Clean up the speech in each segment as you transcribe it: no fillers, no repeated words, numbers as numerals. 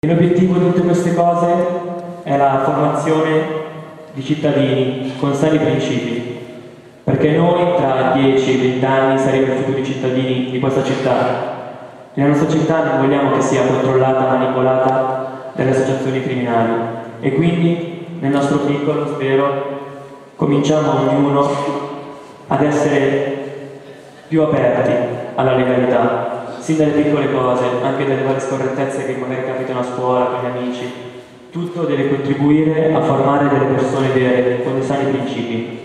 L'obiettivo di tutte queste cose è la formazione di cittadini con sani principi, perché noi tra 10 e 20 anni saremo i futuri cittadini di questa città. E la nostra città non vogliamo che sia controllata, manipolata dalle associazioni criminali. E quindi, nel nostro piccolo, spero, cominciamo ognuno ad essere più aperti alla legalità. Sin dalle piccole cose, anche dalle varie scorrettezze che magari capitano a scuola, con gli amici, tutto deve contribuire a formare delle persone vere, con dei sani principi.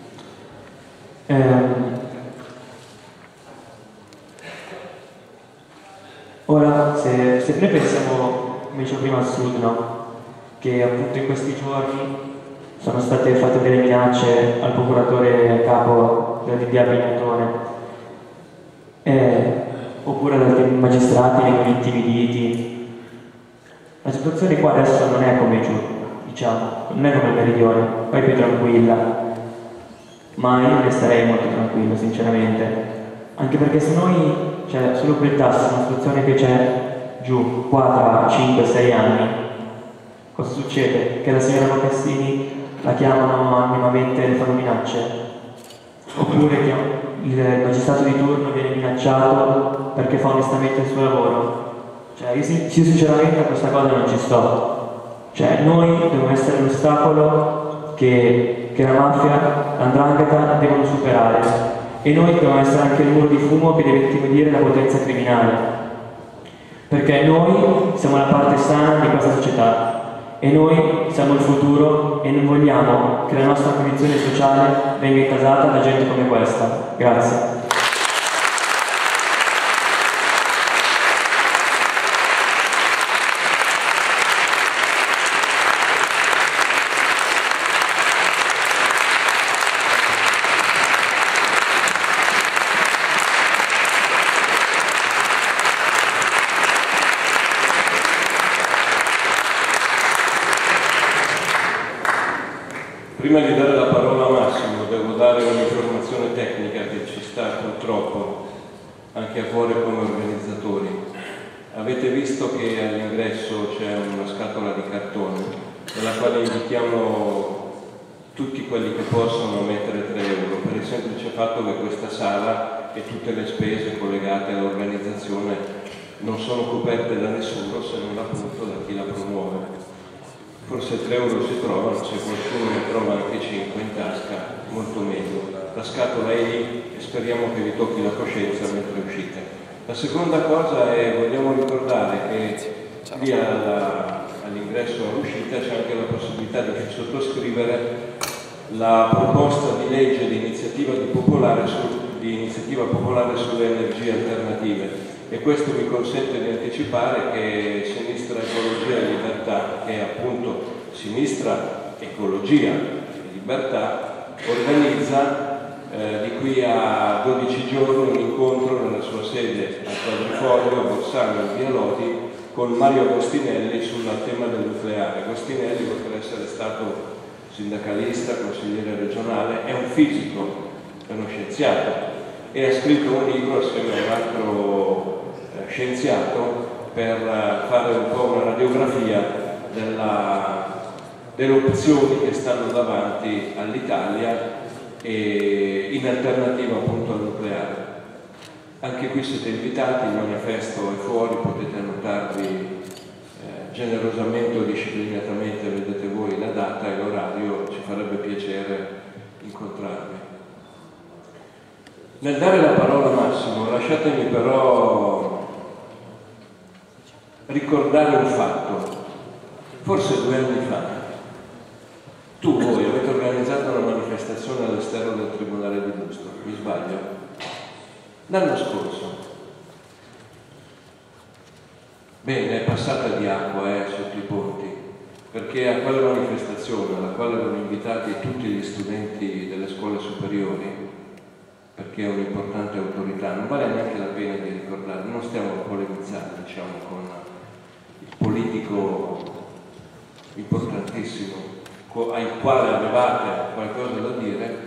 Ora, se noi pensiamo, come dicevo prima, al sud, no? Che appunto in questi giorni sono state fatte delle minacce al procuratore capo del DDA Pignatone, oppure ad altri magistrati vengono intimiditi. La situazione qua adesso non è come giù, diciamo, non è come il meridione, poi è più tranquilla, ma io ne starei molto tranquillo, sinceramente, anche perché se noi, se lo pensassimo una situazione che c'è giù qua tra 5-6 anni, cosa succede? Che la signora Bocassini la chiamano anonimamente e le fanno minacce, oppure che il magistrato di turno viene minacciato perché fa onestamente il suo lavoro. Io sinceramente a questa cosa non ci sto. Noi dobbiamo essere l'ostacolo che la mafia, l''ndrangheta devono superare, e noi dobbiamo essere anche il muro di fumo che deve intimidire la potenza criminale, perché noi siamo la parte sana di questa società e noi siamo il futuro e non vogliamo che la nostra condizione sociale venga intasata da gente come questa. Grazie. Prima di dare la parola a Massimo, devo dare un'informazione tecnica che ci sta purtroppo anche a cuore come organizzatori. Avete visto che all'ingresso c'è una scatola di cartone nella quale invitiamo tutti quelli che possono a mettere 3 euro, per il semplice fatto che questa sala e tutte le spese collegate all'organizzazione non sono coperte da nessuno se non appunto da chi la promuove. Forse 3 euro si trovano, se qualcuno ne trova anche 5 in tasca, molto meglio. La scatola è lì e speriamo che vi tocchi la coscienza mentre uscite. La seconda cosa è, vogliamo ricordare che lì all'ingresso e all'uscita c'è anche la possibilità di sottoscrivere la proposta di legge di iniziativa popolare sulle energie alternative. E questo mi consente di anticipare che Sinistra Ecologia e Libertà, che è appunto Sinistra Ecologia e Libertà, organizza di qui a 12 giorni un incontro nella sua sede al Quadrifoglio, a Borsano, in via Lodi, con Mario Agostinelli sul tema del nucleare. Agostinelli, oltre ad essere stato sindacalista, consigliere regionale, è un fisico, è uno scienziato, e ha scritto un libro assieme a un altro scienziato per fare un po' una radiografia delle opzioni che stanno davanti all'Italia e in alternativa appunto al nucleare. Anche qui siete invitati, il manifesto è fuori, potete annotarvi generosamente o disciplinatamente, vedete voi la data e l'orario, ci farebbe piacere incontrarvi. Nel dare la parola a Massimo, lasciatemi però ricordare un fatto. Forse 2 anni fa, voi avete organizzato una manifestazione all'esterno del Tribunale di Busto, mi sbaglio? L'anno scorso. Bene, è passata di acqua sotto i ponti, perché a quella manifestazione, alla quale erano invitati tutti gli studenti delle scuole superiori, perché è un'importante autorità, non vale neanche la pena di ricordare, non stiamo polemizzando, diciamo, con il politico importantissimo al quale avevate qualcosa da dire.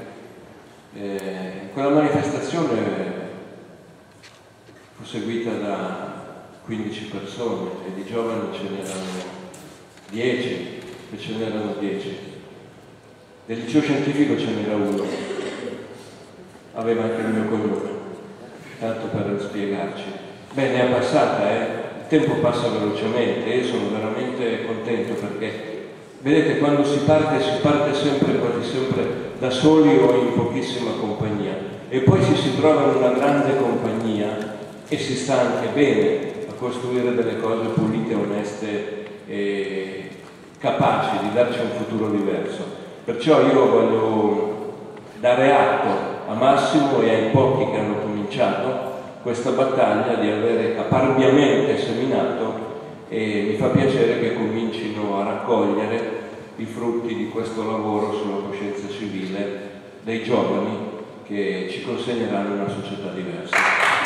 Quella manifestazione fu seguita da 15 persone e di giovani ce n'erano 10, e ce n'erano 10. Del liceo scientifico ce n'era uno, aveva anche il mio cognome, tanto per spiegarci. Beh, ne è passata, il tempo passa velocemente e io sono veramente contento perché, vedete, quando si parte sempre, quasi sempre da soli o in pochissima compagnia e poi si trova in una grande compagnia e si sta anche bene a costruire delle cose pulite, oneste e capaci di darci un futuro diverso. Perciò io voglio dare atto a Massimo e ai pochi che hanno cominciato questa battaglia di avere caparbiamente seminato e mi fa piacere che comincino a raccogliere i frutti di questo lavoro sulla coscienza civile dei giovani che ci consegneranno una società diversa.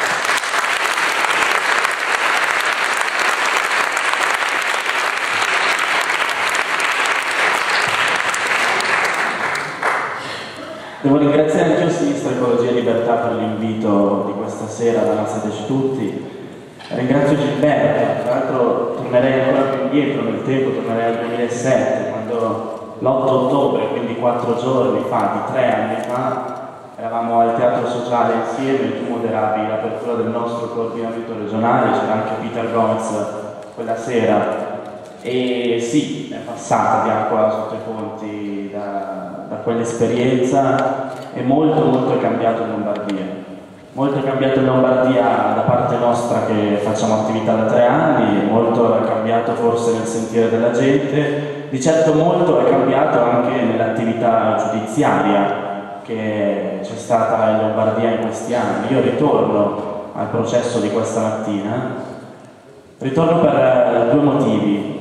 Devo ringraziare anche io Sinistra Ecologia e Libertà per l'invito di questa sera da Alzateci Tutti. Ringrazio Gilberto, tra l'altro tornerei ancora più indietro nel tempo, tornerei al 2007, quando l'8 ottobre, quindi 4 giorni fa, di 3 anni fa, eravamo al Teatro Sociale insieme, tu moderavi l'apertura del nostro coordinamento regionale, c'era anche Peter Gomez quella sera. E sì, è passata di acqua sotto i ponti da quell'esperienza e molto è cambiato in Lombardia. Molto è cambiato in Lombardia da parte nostra che facciamo attività da 3 anni, molto è cambiato forse nel sentire della gente, di certo molto è cambiato anche nell'attività giudiziaria che c'è stata in Lombardia in questi anni. Io ritorno al processo di questa mattina, ritorno per 2 motivi.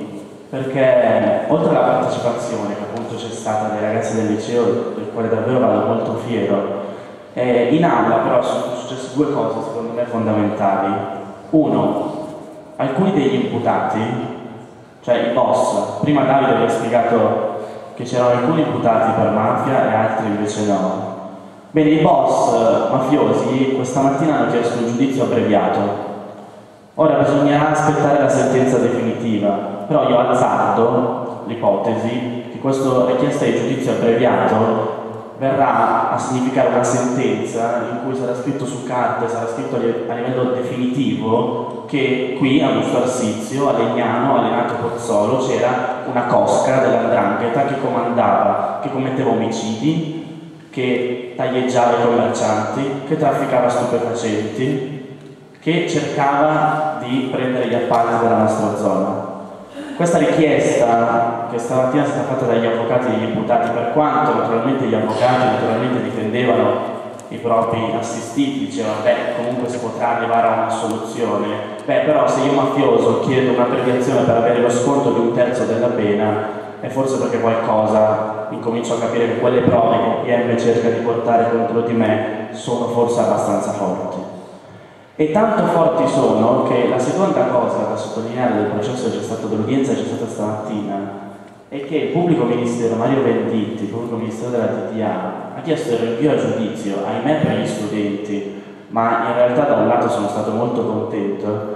Perché oltre alla partecipazione che appunto c'è stata dei ragazzi del liceo, del quale davvero vado molto fiero, in aula però sono successe 2 cose secondo me fondamentali. Uno, alcuni degli imputati, cioè i boss, prima Davide aveva spiegato che c'erano alcuni imputati per mafia e altri invece no. Bene, i boss mafiosi questa mattina hanno chiesto un giudizio abbreviato. Ora bisognerà aspettare la sentenza definitiva. Però io azzardo l'ipotesi che questa richiesta di giudizio abbreviato verrà a significare una sentenza in cui sarà scritto su carte, sarà scritto a livello definitivo che qui a Busto Arsizio, a Legnano, a Lenato Pozzolo c'era una cosca dell''ndrangheta che comandava, che commetteva omicidi, che taglieggiava i commercianti, che trafficava stupefacenti, che cercava di prendere gli appalti della nostra zona. Questa richiesta che stamattina è stata fatta dagli avvocati degli imputati, per quanto naturalmente gli avvocati difendevano i propri assistiti, dicevano comunque si potrà arrivare a una soluzione, però se io mafioso chiedo un'abbreviazione per avere lo sconto di 1/3 della pena è forse perché qualcosa incomincio a capire che quelle prove che il PM cerca di portare contro di me sono forse abbastanza forti. E tanto forti sono che la seconda cosa da sottolineare del processo che c'è stato, dell'udienza che c'è stata stamattina, è che il pubblico ministero Mario Venditti, il pubblico ministero della DDA, ha chiesto il rinvio a giudizio, ahimè per gli studenti, ma in realtà da un lato sono stato molto contento,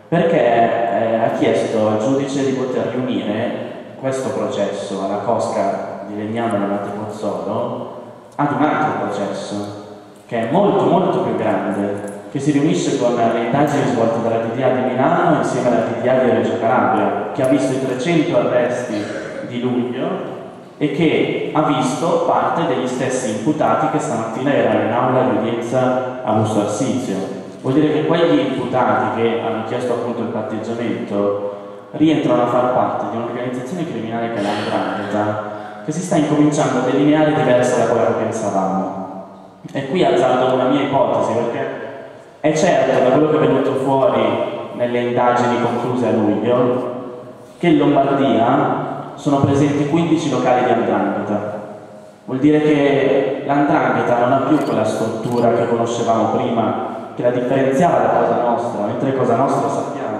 perché ha chiesto al giudice di poter riunire questo processo alla cosca di Legnano e Lenato Pozzolo ad un altro processo, che è molto più grande, che si riunisce con le indagini svolte dalla DDA di Milano insieme alla DDA di Reggio Calabria, che ha visto i 300 arresti di luglio e che ha visto parte degli stessi imputati che stamattina erano in aula di udienza a Busto Arsizio. Vuol dire che quegli imputati che hanno chiesto appunto il patteggiamento rientrano a far parte di un'organizzazione criminale che è l''ndrangheta, che si sta incominciando a delineare diversa da quella che pensavamo. E qui azzardo una mia ipotesi, perché è certo, da quello che è venuto fuori nelle indagini concluse a luglio, che in Lombardia sono presenti 15 locali di 'ndrangheta. Vuol dire che l''ndrangheta non ha più quella struttura che conoscevamo prima, che la differenziava da Cosa Nostra, mentre Cosa Nostra sappiamo.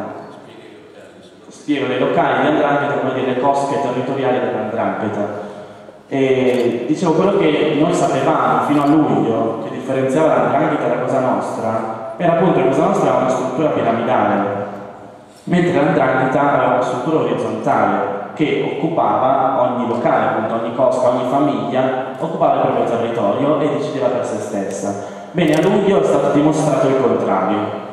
Spiego, le locali di 'ndrangheta come dire le cosche territoriali dell''ndrangheta. E dicevo, quello che noi sapevamo fino a luglio, che differenziava l''ndrangheta da Cosa Nostra, era appunto che Cosa Nostra era una struttura piramidale, mentre l''ndrangheta aveva una struttura orizzontale che occupava ogni locale, appunto, ogni cosca, ogni famiglia occupava il proprio territorio e decideva per se stessa. Bene, a luglio è stato dimostrato il contrario.